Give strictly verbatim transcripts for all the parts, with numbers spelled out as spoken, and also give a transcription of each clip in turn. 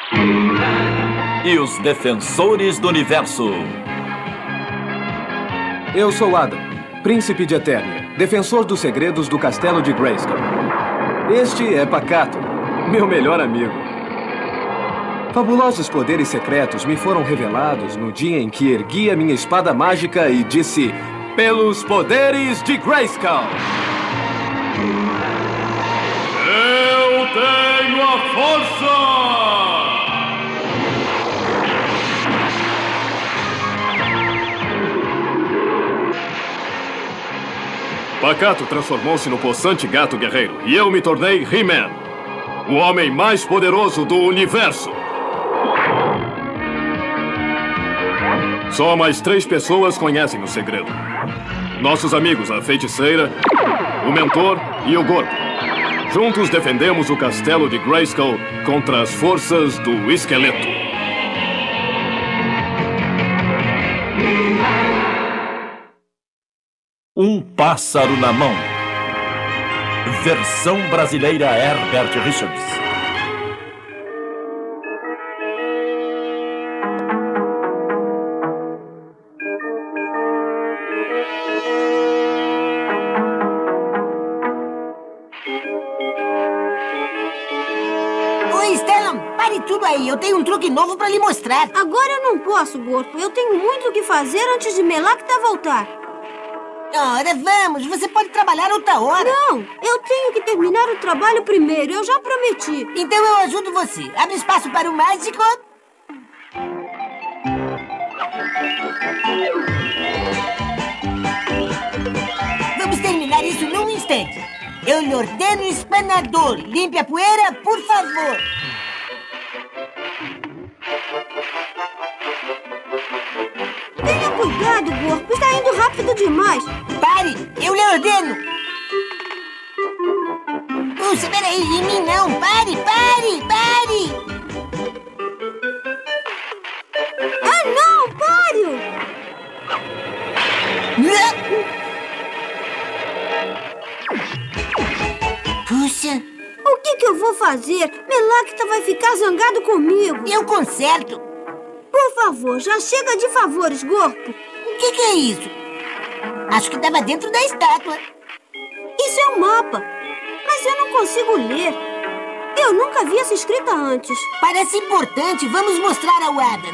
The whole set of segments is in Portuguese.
E os Defensores do Universo. Eu sou Adam, Príncipe de Eternia, defensor dos segredos do Castelo de Grayskull. Este é Pacato, meu melhor amigo. Fabulosos poderes secretos me foram revelados no dia em que ergui a minha espada mágica e disse: pelos poderes de Grayskull! Eu tenho a força! Pacato transformou-se no possante gato guerreiro e eu me tornei He-Man, o homem mais poderoso do universo. Só mais três pessoas conhecem o segredo. Nossos amigos, a Feiticeira, o Mentor e o Gorpo. Juntos defendemos o castelo de Grayskull contra as forças do Esqueleto. Um Pássaro na Mão. Versão brasileira Herbert Richards. Oi, Stellan, pare tudo aí. Eu tenho um truque novo pra lhe mostrar. Agora eu não posso, Gorpo. Eu tenho muito o que fazer antes de Melacta voltar. Ora, vamos. Você pode trabalhar outra hora. Não, eu tenho que terminar o trabalho primeiro. Eu já prometi. Então eu ajudo você. Abre espaço para o mágico. Vamos terminar isso num instante. Eu lhe ordeno espanador. Limpe a poeira, por favor. Tenha cuidado, Gorpo. Está indo rápido demais. Pare! Eu lhe ordeno! Puxa, peraí, em mim não! Pare, pare, pare! Ah, não! Pare! Puxa! O que que eu vou fazer? Melacta vai ficar zangado comigo. Eu conserto! Por favor, já chega de favores, Gorpo. O que que é isso? Acho que estava dentro da estátua. Isso é um mapa, mas eu não consigo ler. Eu nunca vi essa escrita antes. Parece importante. Vamos mostrar ao Adam.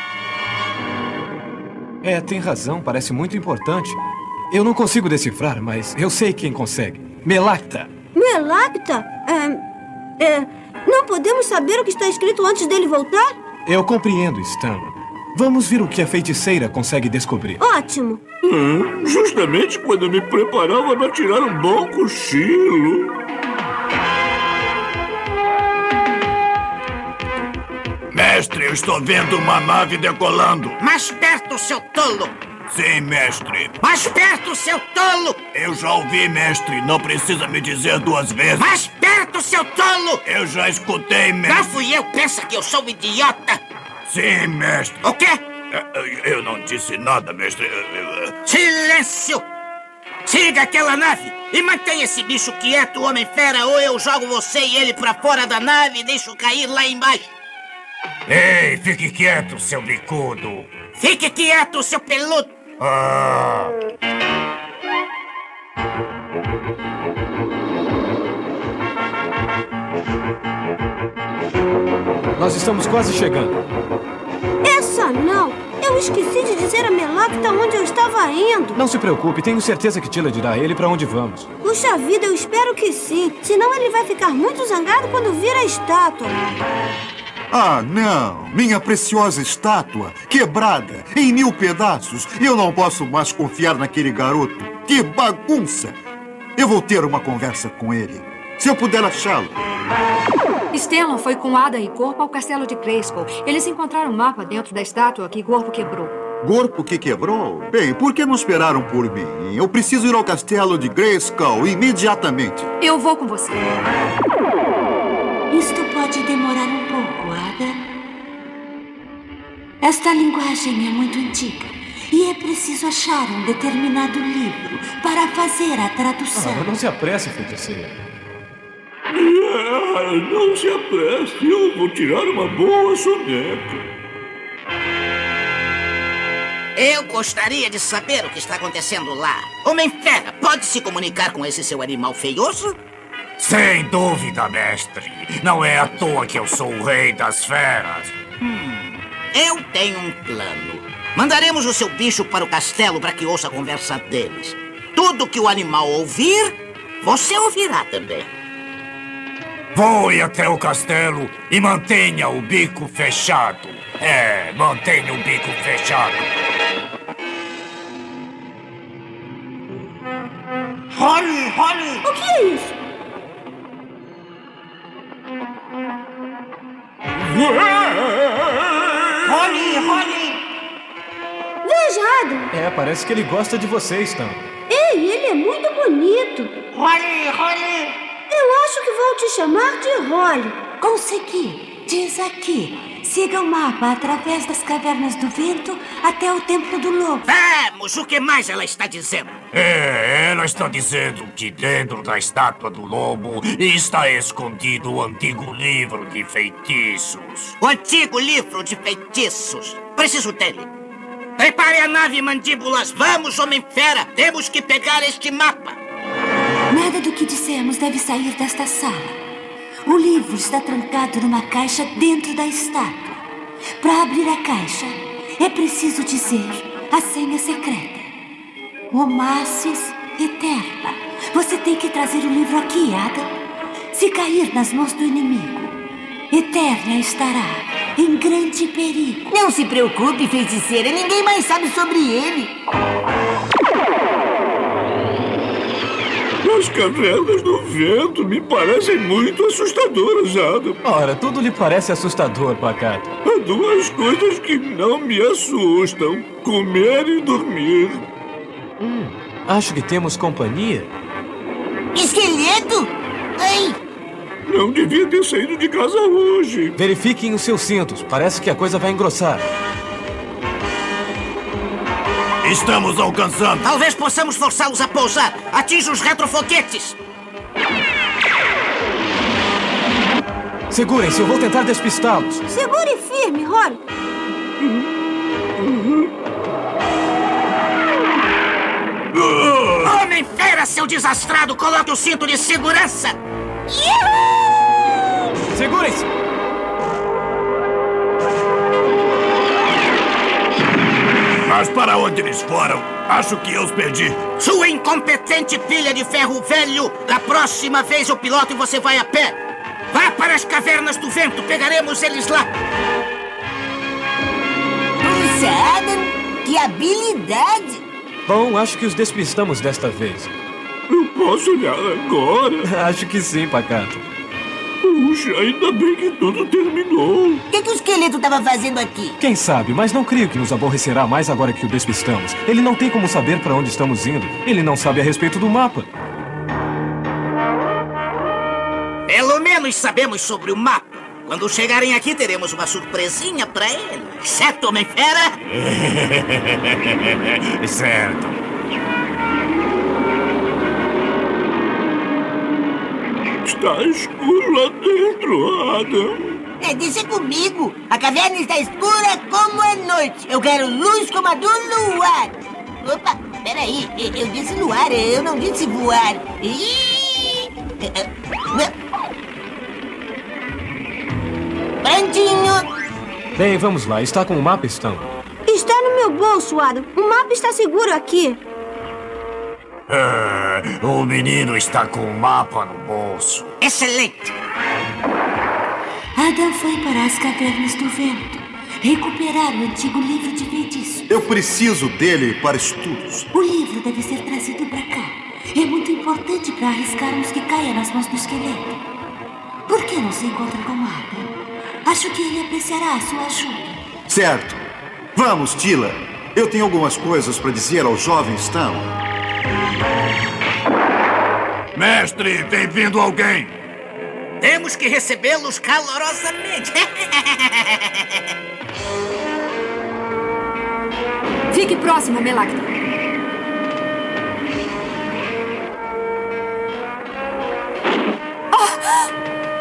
É, tem razão. Parece muito importante. Eu não consigo decifrar, mas eu sei quem consegue. Melacta. Melacta? É, é, não podemos saber o que está escrito antes dele voltar? Eu compreendo, Stan. Vamos ver o que a Feiticeira consegue descobrir. Ótimo. Hum, justamente quando eu me preparava para tirar um bom cochilo. Mestre, eu estou vendo uma nave decolando. Mais perto, seu tolo! Sim, mestre. Mais perto, seu tolo! Eu já ouvi, mestre. Não precisa me dizer duas vezes. Mais perto, seu tolo! Eu já escutei, mestre. Não fui eu. Pensa que eu sou um idiota? Sim, mestre. O quê? Eu não disse nada, mestre. Silêncio! Siga aquela nave e mantenha esse bicho quieto, homem-fera, ou eu jogo você e ele pra fora da nave e deixo cair lá embaixo. Ei, fique quieto, seu bicudo. Fique quieto, seu peludo. Ah... Nós estamos quase chegando. Essa não! Eu esqueci de dizer a Melacta onde eu estava indo. Não se preocupe, tenho certeza que Tila dirá a ele para onde vamos. Puxa vida, eu espero que sim. Senão ele vai ficar muito zangado quando vir a estátua. Ah, não! Minha preciosa estátua, quebrada em mil pedaços. Eu não posso mais confiar naquele garoto. Que bagunça! Eu vou ter uma conversa com ele. Se eu puder achá-lo. Stellan foi com Ada e Gorpo ao castelo de Grayskull. Eles encontraram um mapa dentro da estátua que Gorpo quebrou. Gorpo que quebrou? Bem, por que não esperaram por mim? Eu preciso ir ao castelo de Grayskull imediatamente. Eu vou com você. Isto pode demorar um pouco, Ada. Esta linguagem é muito antiga e é preciso achar um determinado livro para fazer a tradução. Ah, não se apresse, Feiticeira. Ah, não se apresse, eu vou tirar uma boa soneca. Eu gostaria de saber o que está acontecendo lá. Homem-Fera, pode se comunicar com esse seu animal feioso? Sem dúvida, mestre. Não é à toa que eu sou o rei das feras. Hum, eu tenho um plano. Mandaremos o seu bicho para o castelo para que ouça a conversa deles. Tudo que o animal ouvir, você ouvirá também. Voe até o castelo e mantenha o bico fechado. É, mantenha o bico fechado. Holly, Holly! O que é isso? Holly, Holly! Veja, Adam. É, parece que ele gosta de vocês, Stan. Ei, ele é muito bonito. Holly, Holly! Eu acho que vou te chamar de Holly. Consegui. Diz aqui. Siga o mapa através das cavernas do vento até o Templo do Lobo. Vamos, o que mais ela está dizendo? É, ela está dizendo que dentro da estátua do lobo está escondido o antigo livro de feitiços. O antigo livro de feitiços. Preciso dele. Prepare a nave, mandíbulas. Vamos, Homem-Fera. Temos que pegar este mapa. Nada do que dissemos deve sair desta sala. O livro está trancado numa caixa dentro da estátua. Para abrir a caixa, é preciso dizer a senha secreta. Omácios Eterna. Você tem que trazer o livro aqui, Ada. Se cair nas mãos do inimigo, Eterna estará em grande perigo. Não se preocupe, feiticeira. Ninguém mais sabe sobre ele. As cavernas do vento me parecem muito assustadoras, Adam. Ora, tudo lhe parece assustador, Pacato. Há duas coisas que não me assustam: comer e dormir. Hum, acho que temos companhia. Esqueleto? Ai! Não devia ter saído de casa hoje. Verifiquem os seus cintos. Parece que a coisa vai engrossar. Estamos alcançando. Talvez possamos forçá-los a pousar. Atinja os retrofoguetes. Segurem-se, eu vou tentar despistá-los. Segure firme, Holly. Homem-Fera, seu desastrado! Coloque o cinto de segurança! Segurem-se! Mas para onde eles foram? Acho que eu os perdi. Sua incompetente pilha de ferro velho! Da próxima vez eu piloto e você vai a pé! Vá para as cavernas do vento, pegaremos eles lá! Puxa, Adam, que habilidade! Bom, acho que os despistamos desta vez. Eu posso olhar agora? Acho que sim, Pacato. Puxa, ainda bem que tudo terminou. O que, que o esqueleto estava fazendo aqui? Quem sabe, mas não creio que nos aborrecerá mais agora que o despistamos. Ele não tem como saber para onde estamos indo. Ele não sabe a respeito do mapa. Pelo menos sabemos sobre o mapa. Quando chegarem aqui, teremos uma surpresinha para eles. Certo, Homem-Fera? Certo. Está escuro lá dentro, Adam. É, deixa comigo. A caverna está escura como a noite. Eu quero luz como a do luar. Opa, peraí. Eu disse luar, eu não disse voar. Ih! Prontinho. Bem, vamos lá. Está com o mapa, Stan? Está no meu bolso, Adam. O mapa está seguro aqui. É, o menino está com o mapa no bolso. Excelente! Adam foi para as cavernas do vento recuperar o antigo livro de feitiços. Eu preciso dele para estudos. O livro deve ser trazido para cá. É muito importante para arriscarmos que caia nas mãos do esqueleto. Por que não se encontra com Adam? Acho que ele apreciará a sua ajuda. Certo. Vamos, Tila. Eu tenho algumas coisas para dizer ao jovem Stan. Mestre, tem vindo alguém. Temos que recebê-los calorosamente. Fique próximo, Melacta. Oh!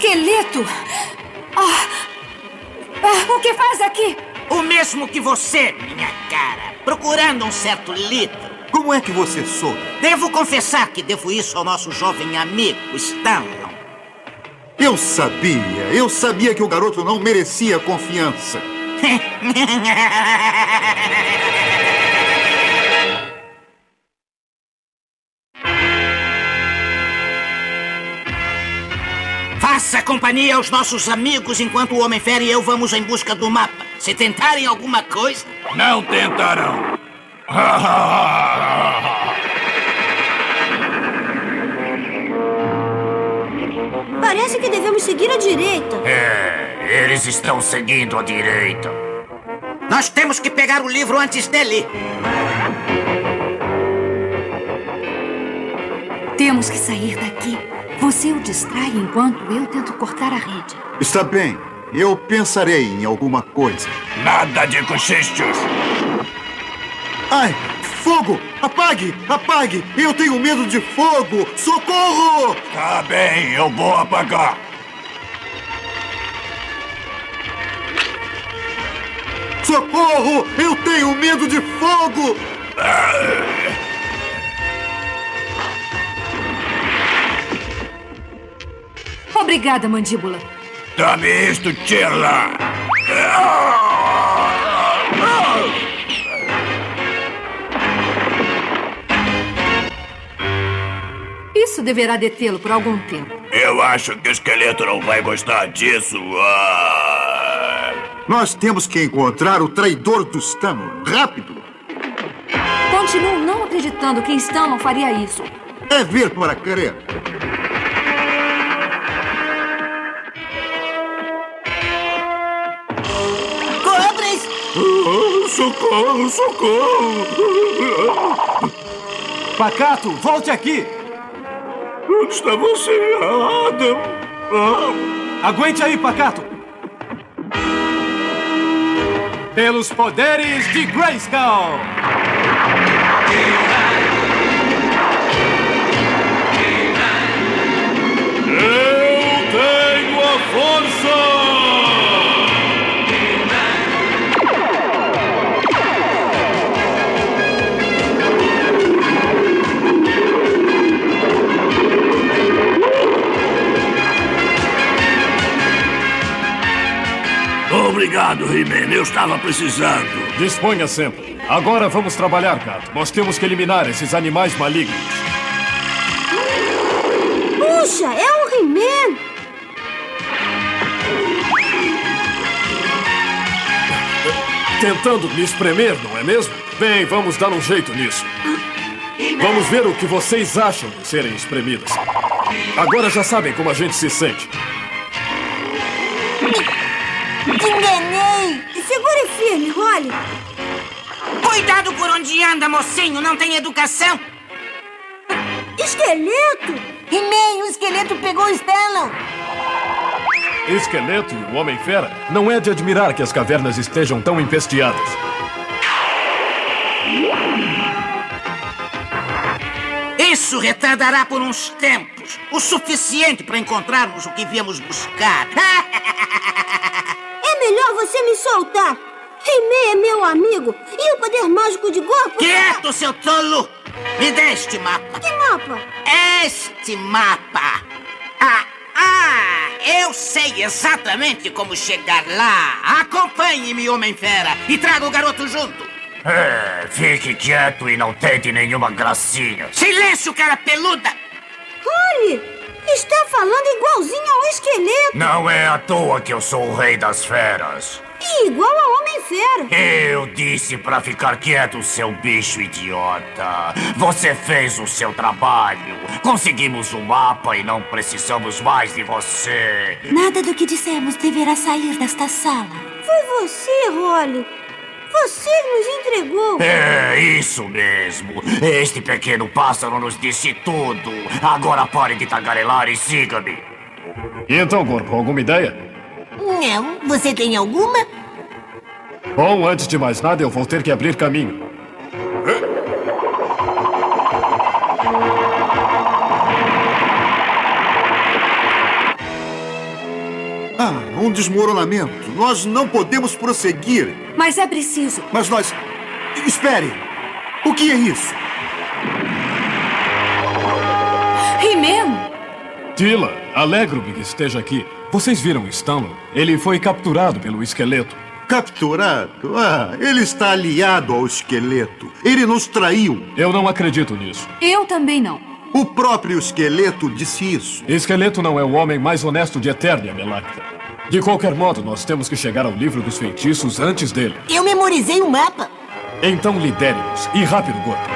Esqueleto! Ah, ah, o que faz aqui? O mesmo que você, minha cara. Procurando um certo litro. Como é que você soube? Devo confessar que devo isso ao nosso jovem amigo, Stanley. Eu sabia. Eu sabia que o garoto não merecia confiança. Faça companhia aos nossos amigos enquanto o Homem-Fera e eu vamos em busca do mapa. Se tentarem alguma coisa... Não tentarão. Parece que devemos seguir à direita. É, eles estão seguindo à direita. Nós temos que pegar o livro antes dele. Temos que sair daqui. Você o distrai enquanto eu tento cortar a rede. Está bem. Eu pensarei em alguma coisa. Nada de cochichos. Ai, fogo! Apague! Apague! Eu tenho medo de fogo! Socorro! Tá bem, eu vou apagar. Socorro! Eu tenho medo de fogo! Obrigada, mandíbula. Dá-me isto, Tila. Isso deverá detê-lo por algum tempo. Eu acho que o esqueleto não vai gostar disso. Ah. Nós temos que encontrar o traidor do Stanley. Rápido! Continuo não acreditando que Stanley faria isso. É ver para crer. Cobras! Oh, socorro, socorro! Pacato, volte aqui! Onde está você, Adam? Ah. Aguente aí, Pacato! Pelos poderes de Grayskull! Eu tenho a força! Obrigado, He-Man. Eu estava precisando. Disponha sempre. Agora vamos trabalhar, gato. Nós temos que eliminar esses animais malignos. Puxa, é o He-Man! Tentando me espremer, não é mesmo? Bem, vamos dar um jeito nisso. Vamos ver o que vocês acham de serem espremidas. Agora já sabem como a gente se sente. Te enganei! Segure firme, Holly. Cuidado por onde anda, mocinho. Não tem educação. Esqueleto! He-Man, o esqueleto pegou o Stanley. Esqueleto e o Homem-Fera, não é de admirar que as cavernas estejam tão empesteadas. Isso retardará por uns tempos. O suficiente para encontrarmos o que viemos buscar. É melhor você me soltar. He-Man é meu amigo. E o poder mágico de Gorpo... Quieto, seu tolo! Me dê este mapa. Que mapa? Este mapa. Ah, ah, eu sei exatamente como chegar lá. Acompanhe-me, Homem-Fera, e traga o garoto junto. É, fique quieto e não tente nenhuma gracinha. Silêncio, cara peluda! Holly, está falando igualzinho ao esqueleto. Não é à toa que eu sou o rei das feras. E igual ao Homem-Fera. Eu disse pra ficar quieto, seu bicho idiota. Você fez o seu trabalho. Conseguimos o mapa e não precisamos mais de você. Nada do que dissemos deverá sair desta sala. Foi você, Holly. Você nos entregou. É, isso mesmo. Este pequeno pássaro nos disse tudo. Agora pare de tagarelar e siga-me. E então, Gorpo, alguma ideia? Não. Você tem alguma? Bom, antes de mais nada, eu vou ter que abrir caminho. Ah, um desmoronamento. Nós não podemos prosseguir. Mas é preciso. Mas nós... Espere! O que é isso? He-Man! Tila, alegro-me que esteja aqui. Vocês viram Stanley? Ele foi capturado pelo esqueleto. Capturado? Ah, ele está aliado ao esqueleto. Ele nos traiu. Eu não acredito nisso. Eu também não. O próprio esqueleto disse isso. Esqueleto não é o homem mais honesto de Eternia, Melacta. De qualquer modo, nós temos que chegar ao livro dos feitiços antes dele. Eu memorizei o mapa. Então lidere-nos. E rápido, Gorpo.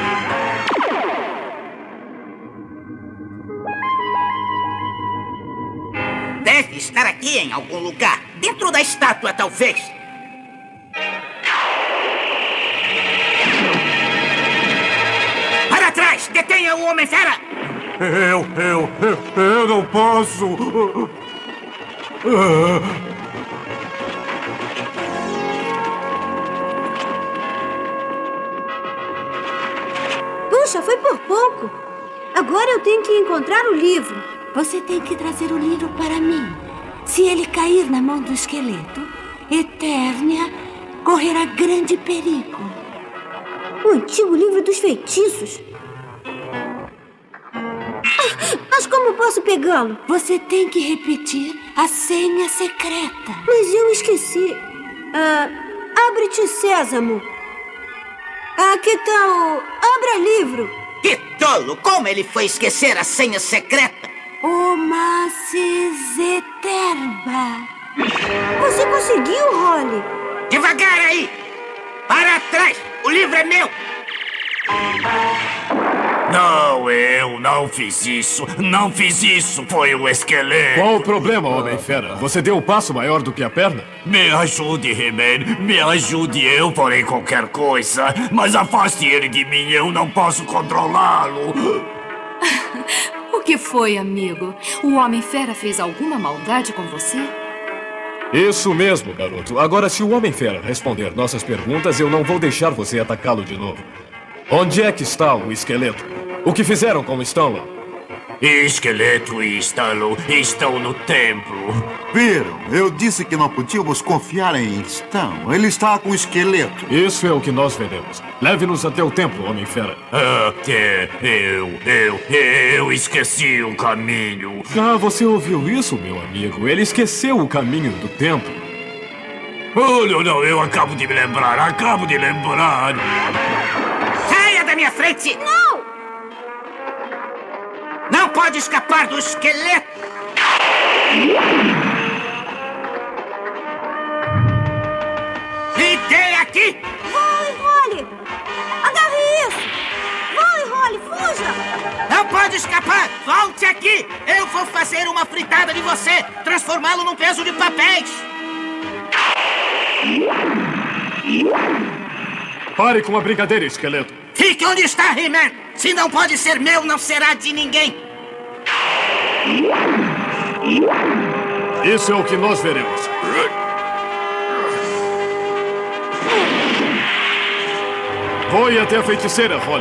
Deve estar aqui em algum lugar. Dentro da estátua, talvez. Para trás! Detenha o Homem-Fera! Eu, eu, eu, eu não posso. Puxa, foi por pouco. Agora eu tenho que encontrar o livro. Você tem que trazer o livro para mim. Se ele cair na mão do esqueleto, Eternia correrá grande perigo. O antigo livro dos feitiços. Ah, mas como posso pegá-lo? Você tem que repetir a senha secreta. Mas eu esqueci. Ah, abre-te, Sésamo. Ah, que tal... Abra livro. Que tolo! Como ele foi esquecer a senha secreta? Omaces Eterba. Você conseguiu, Holly? Devagar aí! Para trás! O livro é meu! Não, eu não fiz isso. Não fiz isso. Foi o esqueleto. Qual o problema, Homem-Fera? Você deu um passo maior do que a perna? Me ajude, He-Man. Me ajude. Eu farei qualquer coisa. Mas afaste ele de mim. Eu não posso controlá-lo. O que foi, amigo? O Homem-Fera fez alguma maldade com você? Isso mesmo, garoto. Agora, se o Homem-Fera responder nossas perguntas, eu não vou deixar você atacá-lo de novo. Onde é que está o esqueleto? O que fizeram com Stanley? Esqueleto e Stanley estão no templo. Viram? Eu disse que não podíamos confiar em Stan. Ele está com o esqueleto. Isso é o que nós veremos. Leve-nos até o templo, Homem-Fera. Até eu, eu, eu esqueci o caminho. Ah, você ouviu isso, meu amigo? Ele esqueceu o caminho do templo. Oh, não, não, eu acabo de me lembrar, acabo de lembrar. Saia da minha frente! Não! Não pode escapar do esqueleto! Me dê aqui! Voe, Holly! Agarre isso! Voe, Holly, fuja! Não pode escapar! Volte aqui! Eu vou fazer uma fritada de você! Transformá-lo num peso de papéis! Pare com a brincadeira, esqueleto. Fique onde está, He-Man! Se não pode ser meu, não será de ninguém! Isso é o que nós veremos. Voe até a feiticeira, Holly.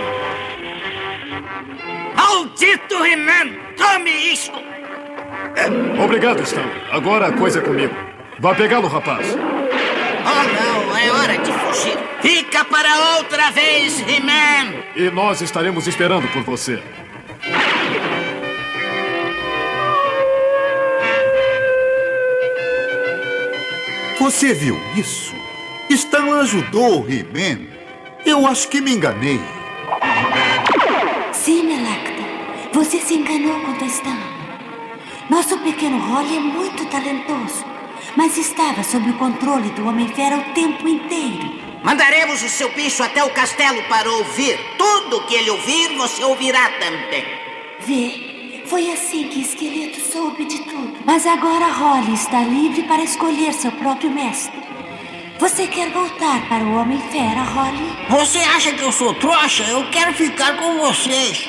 Maldito He-Man! Tome isto! Obrigado, Stanley. Agora a coisa é comigo. Vá pegá-lo, rapaz. Oh, não. É hora de fugir. Fica para outra vez, He-Man! E nós estaremos esperando por você. Você viu isso? Stan ajudou o He-Man. Eu acho que me enganei. Sim, Melacta. Você se enganou quanto a Stan. Nosso pequeno Holly é muito talentoso, mas estava sob o controle do Homem-Fera o tempo inteiro. Mandaremos o seu bicho até o castelo para ouvir. Tudo que ele ouvir, você ouvirá também. Vê, foi assim que Esqueleto soube de tudo. Mas agora Holly está livre para escolher seu próprio mestre. Você quer voltar para o Homem-Fera, Holly? Você acha que eu sou trouxa? Eu quero ficar com vocês.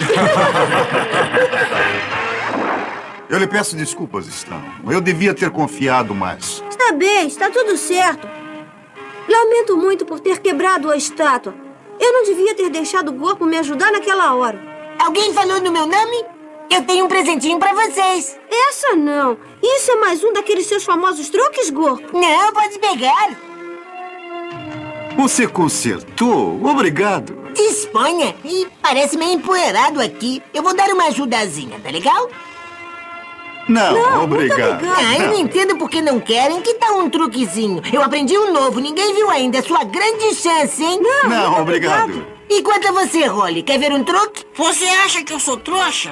Eu lhe peço desculpas, Stan. Eu devia ter confiado mais. Está bem, está tudo certo. Lamento muito por ter quebrado a estátua. Eu não devia ter deixado o Gorpo me ajudar naquela hora. Alguém falou no meu nome? Eu tenho um presentinho pra vocês. Essa não. Isso é mais um daqueles seus famosos truques, Gorpo? Não, pode pegar. Você consertou? Obrigado. Disponha. Ih, parece meio empoeirado aqui. Eu vou dar uma ajudazinha, tá legal? Não, Não, obrigado. muito Ah, eu não entendo por que não querem. Que tal um truquezinho? Eu aprendi um novo, ninguém viu ainda. É sua grande chance, hein? Não, Não, muito obrigado. E quanto a você, Rolly? Quer ver um truque? Você acha que eu sou trouxa?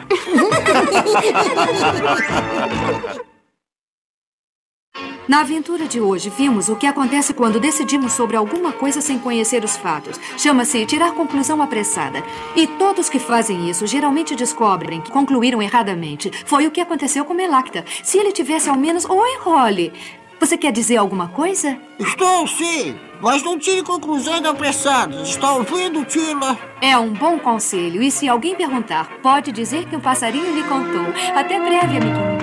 Na aventura de hoje, vimos o que acontece quando decidimos sobre alguma coisa sem conhecer os fatos. Chama-se tirar conclusão apressada. E todos que fazem isso geralmente descobrem que concluíram erradamente. Foi o que aconteceu com Melacta. Se ele tivesse ao menos... Oi, Rolly. Você quer dizer alguma coisa? Estou, sim. Mas não tire conclusões apressadas. Está ouvindo, Tila? É um bom conselho. E se alguém perguntar, pode dizer que um passarinho lhe contou. Até breve, amiguinho.